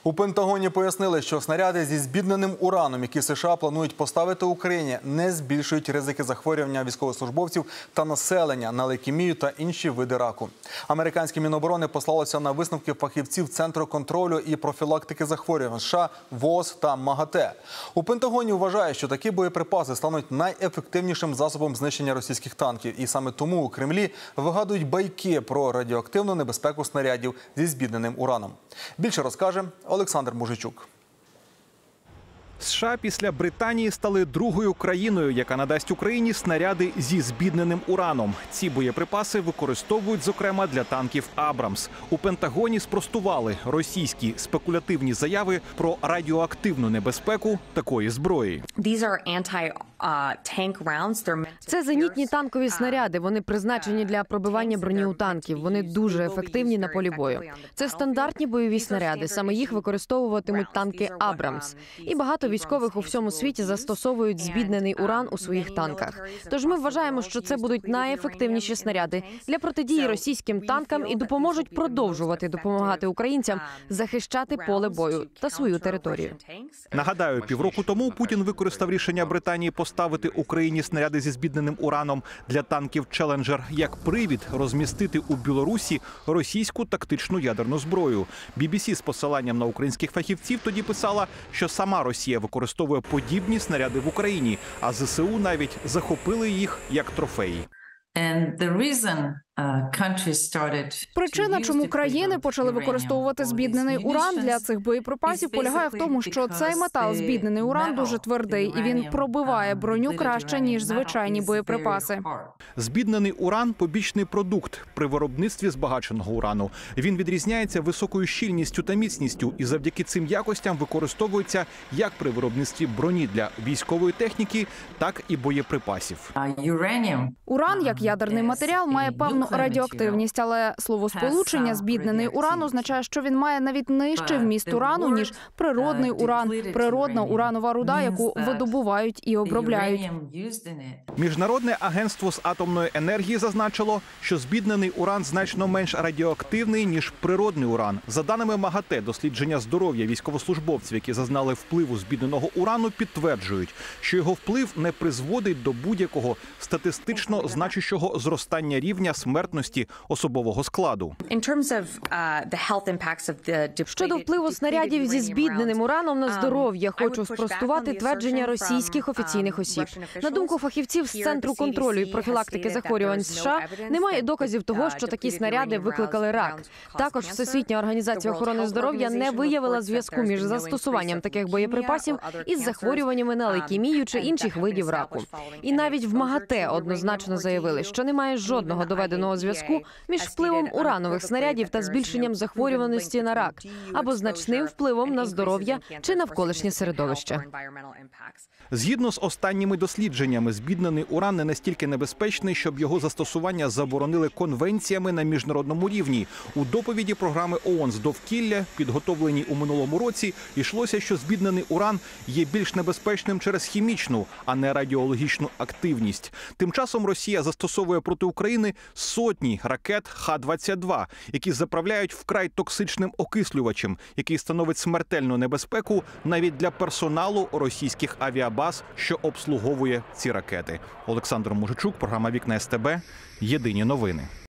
У Пентагоні пояснили, що снаряди зі збідненим ураном, які США планують поставити Україні, не збільшують ризики захворювання військовослужбовців та населення на лейкемію та інші види раку. Американське Міноборони послалося на висновки фахівців Центру контролю і профілактики захворювань США, ВООЗ та МАГАТЕ. У Пентагоні вважають, що такі боєприпаси стануть найефективнішим засобом знищення російських танків. І саме тому у Кремлі вигадують байки про радіоактивну небезпеку снарядів зі збідненим ураном. Більше розкаже Олександр Мужичук. США після Британії стали другою країною, яка надасть Україні снаряди зі збідненим ураном. Ці боєприпаси використовують, зокрема, для танків «Абрамс». У Пентагоні спростували російські спекулятивні заяви про радіоактивну небезпеку такої зброї. Це зенітні танкові снаряди. Вони призначені для пробивання броні у танків. Вони дуже ефективні на полі бою. Це стандартні бойові снаряди. Саме їх використовуватимуть танки «Абрамс». І багато військових у всьому світі застосовують збіднений уран у своїх танках. Тож ми вважаємо, що це будуть найефективніші снаряди для протидії російським танкам і допоможуть продовжувати допомагати українцям захищати поле бою та свою територію. Нагадаю, півроку тому Путін використав рішення Британії поставити Україні снаряди зі збідненим ураном для танків «Челенджер» як привід розмістити у Білорусі російську тактичну ядерну зброю. BBC з посиланням на українських фахівців тоді писала, що сама Росія використовує подібні снаряди в Україні, а ЗСУ навіть захопили їх як трофеї. Причина, чому країни почали використовувати збіднений уран для цих боєприпасів, полягає в тому, що цей метал, збіднений уран, дуже твердий, і він пробиває броню краще, ніж звичайні боєприпаси. Збіднений уран – побічний продукт при виробництві збагаченого урану. Він відрізняється високою щільністю та міцністю і завдяки цим якостям використовується як при виробництві броні для військової техніки, так і боєприпасів. Уран, як ядерний матеріал, має певну радіоактивність, але словосполучення «збіднений уран» означає, що він має навіть нижчий вміст урану, ніж природний уран, природна уранова руда, яку видобувають і обробляють. Міжнародне агентство з атомної енергії зазначило, що збіднений уран значно менш радіоактивний, ніж природний уран. За даними МАГАТЕ, дослідження здоров'я військовослужбовців, які зазнали впливу збідненого урану, підтверджують, що його вплив не призводить до будь-якого статистично значущого зростання рівня смертності особового складу. Щодо впливу снарядів зі збідненим ураном на здоров'я, хочу спростувати твердження російських офіційних осіб. На думку фахівців з Центру контролю і профілактики захворювань США, немає доказів того, що такі снаряди викликали рак. Також Всесвітня організація охорони здоров'я не виявила зв'язку між застосуванням таких боєприпасів із захворюваннями на лейкемію чи інших видів раку. І навіть в МАГАТЕ однозначно заявили, що немає жодного доведеного зв'язку між впливом уранових снарядів та збільшенням захворюваності на рак або значним впливом на здоров'я чи навколишнє середовище. Згідно з останніми дослідженнями, збіднений уран не настільки небезпечний, щоб його застосування заборонили конвенціями на міжнародному рівні. У доповіді програми ООН з довкілля, підготовленій у минулому році, йшлося, що збіднений уран є більш небезпечним через хімічну, а не радіологічну активність. Тим часом Росія застосовує проти України сотні ракет Х-22, які заправляють вкрай токсичним окислювачем, який становить смертельну небезпеку навіть для персоналу російських авіабаз, що обслуговує ці ракети. Олександр Мужичук, програма «Вікна СТБ», єдині новини.